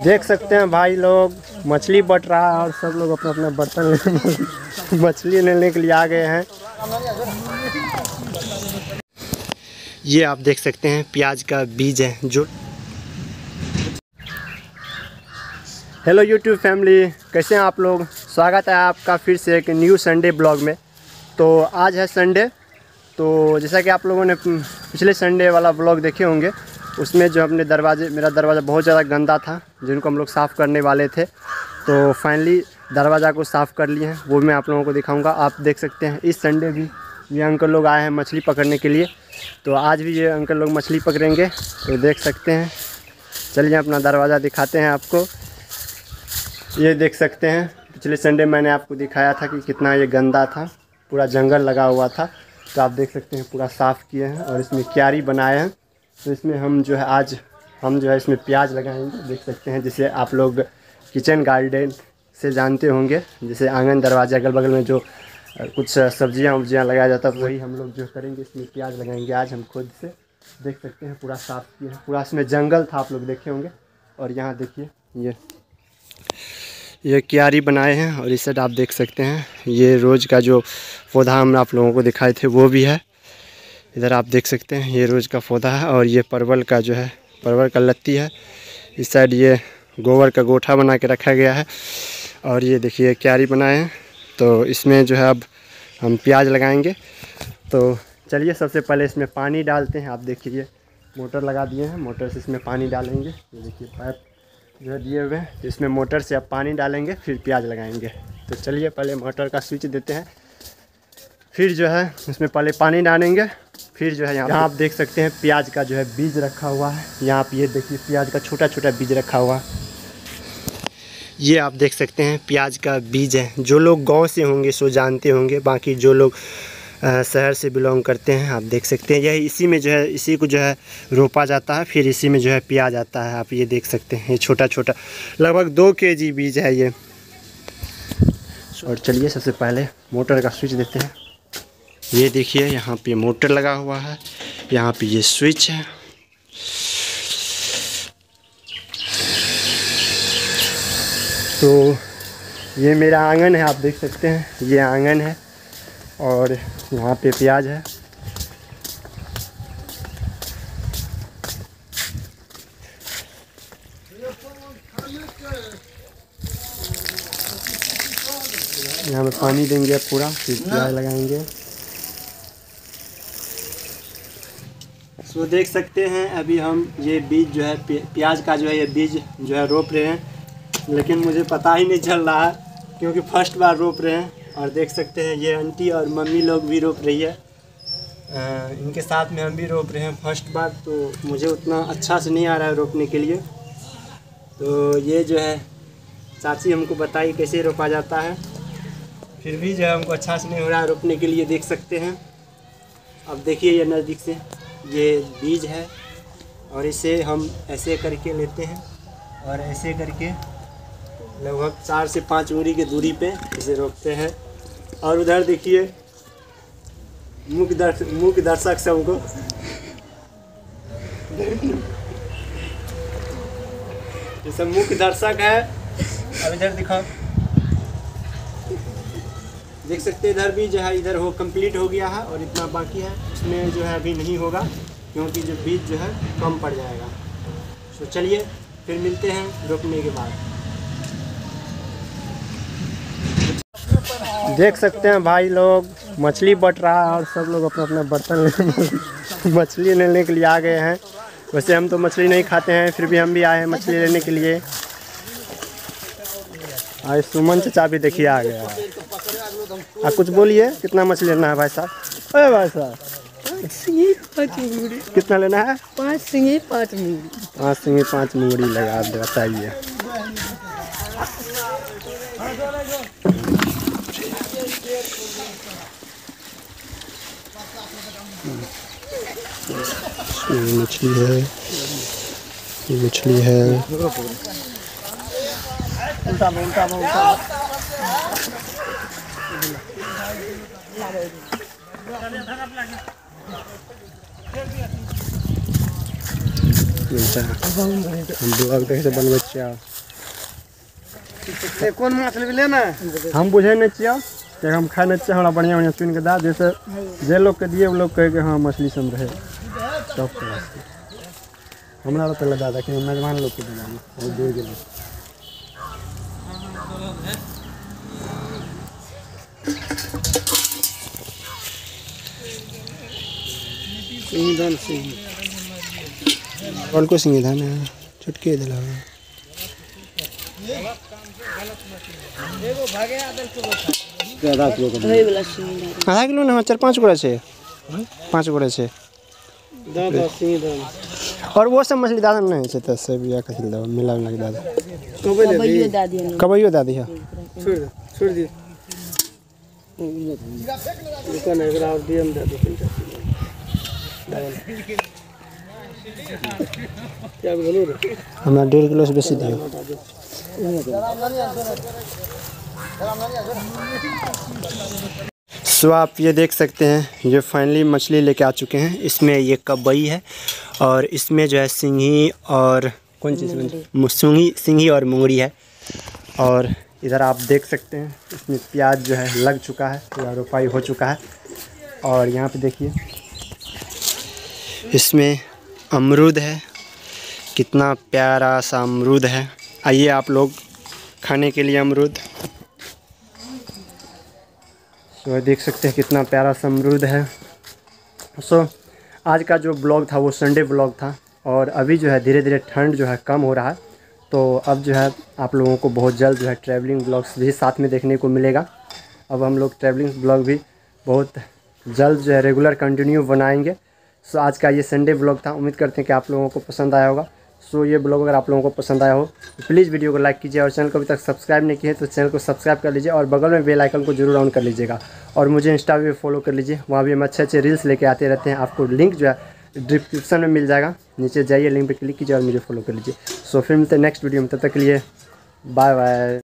देख सकते हैं भाई लोग मछली बट रहा है और सब लोग अपना अपना बर्तन मछली लेने के लिए आ गए हैं। ये आप देख सकते हैं प्याज का बीज है जो। हेलो यूट्यूब फैमिली, कैसे हैं आप लोग। स्वागत है आपका फिर से एक न्यू संडे ब्लॉग में। तो आज है संडे, तो जैसा कि आप लोगों ने पिछले संडे वाला ब्लॉग देखे होंगे, उसमें जो अपने मेरा दरवाज़ा बहुत ज़्यादा गंदा था जिनको हम लोग साफ़ करने वाले थे। तो फाइनली दरवाज़ा को साफ़ कर लिए हैं, वो मैं आप लोगों को दिखाऊंगा। आप देख सकते हैं इस संडे भी ये अंकल लोग आए हैं मछली पकड़ने के लिए, तो आज भी ये अंकल लोग मछली पकड़ेंगे। तो देख सकते हैं, चलिए अपना दरवाज़ा दिखाते हैं आपको। ये देख सकते हैं पिछले संडे मैंने आपको दिखाया था कि कितना ये गंदा था, पूरा जंगल लगा हुआ था। तो आप देख सकते हैं पूरा साफ़ किए हैं और इसमें क्यारी बनाए हैं। तो इसमें हम जो है आज इसमें प्याज लगाएंगे। देख सकते हैं जिसे आप लोग किचन गार्डन से जानते होंगे, जैसे आंगन दरवाजे अगल बगल में जो कुछ सब्जियां लगाया जाता है, वही हम लोग जो करेंगे, इसमें प्याज लगाएंगे आज हम खुद से। देख सकते हैं पूरा साफ़ किए हैं, पूरा इसमें जंगल था आप लोग देखे होंगे। और यहाँ देखिए ये क्यारी बनाए हैं और इस साइड आप देख सकते हैं ये रोज़ का जो पौधा हम आप लोगों को दिखाए थे वो भी है। इधर आप देख सकते हैं ये रोज़ का पौधा है और ये परवल का जो है परवल का लत्ती है। इस साइड ये गोबर का गोठा बना के रखा गया है और ये देखिए क्यारी बनाए हैं। तो इसमें जो है अब हम प्याज लगाएंगे। तो चलिए सबसे पहले इसमें पानी डालते हैं। आप देखिए मोटर लगा दिए हैं, मोटर से इसमें पानी डालेंगे। ये देखिए पाइप जो है दिए हुए हैं, तो इसमें मोटर से अब पानी डालेंगे फिर प्याज लगाएंगे। तो चलिए पहले मोटर का स्विच देते हैं, फिर जो है इसमें पहले पानी डालेंगे, फिर जो है यहाँ आप देख सकते हैं प्याज का जो है बीज रखा हुआ है। यहाँ पे ये देखिए प्याज का छोटा छोटा बीज रखा हुआ है। ये आप देख सकते हैं प्याज का बीज है। जो लोग गांव से होंगे सो जानते होंगे, बाकी जो लोग शहर से बिलोंग करते हैं आप देख सकते हैं यही इसी में जो है इसी को जो है रोपा जाता है, फिर इसी में जो है प्याज आता है। आप ये देख सकते हैं ये छोटा छोटा लगभग 2 kg बीज है ये। और चलिए सबसे पहले मोटर का स्विच देते हैं। ये देखिए यहाँ पे मोटर लगा हुआ है, यहाँ पे ये स्विच है। तो ये मेरा आंगन है, आप देख सकते हैं ये आंगन है और यहाँ पे प्याज है। यहाँ पे पानी देंगे पूरा, फिर प्याज लगाएंगे। तो देख सकते हैं अभी हम ये बीज जो है प्याज का जो है ये बीज जो है रोप रहे हैं, लेकिन मुझे पता ही नहीं चल रहा है क्योंकि फर्स्ट बार रोप रहे हैं। और देख सकते हैं ये आंटी और मम्मी लोग भी रोप रही है, इनके साथ में हम भी रोप रहे हैं फर्स्ट बार। तो मुझे उतना अच्छा से नहीं आ रहा है रोपने के लिए। तो ये जो है चाची हमको बताई कैसे रोपा जाता है, फिर भी जो है हमको अच्छा से नहीं हो रहा है रोपने के लिए। देख सकते हैं अब देखिए ये नज़दीक से ये बीज है और इसे हम ऐसे करके लेते हैं और ऐसे करके लगभग 4 से 5 उंगली की दूरी पे इसे रोकते हैं। और उधर देखिए मुख्य दर्शक सबको ये सब मुख्य दर्शक है। अब इधर दिखाओ, देख सकते हैं इधर भी जो है इधर कंप्लीट हो गया है और इतना बाकी है, उसमें जो है अभी नहीं होगा क्योंकि जो बीज जो है कम पड़ जाएगा। तो चलिए फिर मिलते हैं रोपने के बाद। देख सकते हैं भाई लोग मछली बट रहा है और सब लोग अपना अपना बर्तन मछली लेने के लिए आ गए हैं। वैसे हम तो मछली नहीं खाते हैं, फिर भी हम भी आए हैं मछली लेने के लिए। आज सुमन चाचा भी देखिए आ गया है। आप कुछ बोलिए, कितना मछली लेना है भाई साहब? अरे भाई साहब 5 मुंगरी कितना लेना है? 5 सिंगी 5 मुंगरी। 5 सिंगी 5 मुंगरी लगा बताइए। मछली है, ये मछली है। हम ब्लॉग देखे बनबै छियै। कौन मछली लेना हम बुझे नहीं चाहिए कि हम खाए नहीं चाहिए, हमरा बढ़िया बढ़िया चुन के दा, जैसे जे लोग के दिए वो लोग कहे कि हाँ मछली सब रहे सब क्लास के। हमरा तो पहले दादा कि मेजबान लोग के दिला और दूर गेल सिंगदान सिंह कौन को सिंगे धान है छुटके दिला आधा किलो का वही वाला सिंगी आधा किलो ना 4-5 गोरा छे 5 गोरा छे दादा सिंगदान और वो सब मछली दादा नहीं है तो सब या कथि दादा मिला मिला के दादा कबे ले कबैयो दादी ने कबैयो दादी है छोड़ दे दुकान है एकरा और डीएम दे दो क्या बोलू रे हमरा 1.5 किलो से बेसी दियो। सो आप ये देख सकते हैं ये फाइनली मछली लेके आ चुके हैं। इसमें ये कबई है और इसमें जो है सिंगी और कौन चीज़ सिंगी और मुंगरी है। और इधर आप देख सकते हैं इसमें प्याज जो है लग चुका है या रोपाई हो चुका है। और यहाँ पे देखिए इसमें अमरूद है, कितना प्यारा सा अमरूद है। आइए आप लोग खाने के लिए अमरूद। सो देख सकते हैं कितना प्यारा सा अमरूद है। सो आज का जो ब्लॉग था वो संडे ब्लॉग था और अभी जो है धीरे धीरे ठंड जो है कम हो रहा है। तो अब जो है आप लोगों को बहुत जल्द जो है ट्रैवलिंग ब्लॉग्स भी साथ में देखने को मिलेगा। अब हम लोग ट्रैवलिंग ब्लॉग भी बहुत जल्द जो है रेगुलर कंटिन्यू बनाएंगे। सो आज का ये संडे ब्लॉग था, उम्मीद करते हैं कि आप लोगों को पसंद आया होगा। सो ये ब्लॉग अगर आप लोगों को पसंद आया हो तो प्लीज़ वीडियो को लाइक कीजिए और चैनल को अभी तक सब्सक्राइब नहीं किए तो चैनल को सब्सक्राइब कर लीजिए और बगल में बेल आइकन को जरूर ऑन कर लीजिएगा। और मुझे इंस्टा पे फॉलो कर लीजिए, वहाँ भी हम अच्छे अच्छे रील्स लेके आते रहते हैं। आपको लिंक जो है डिस्क्रिप्शन में मिल जाएगा, नीचे जाइए लिंक पे क्लिक कीजिए और मुझे फॉलो कर लीजिए। सो फिर मिलते हैं नेक्स्ट वीडियो में, तब तक के लिए बाय बाय।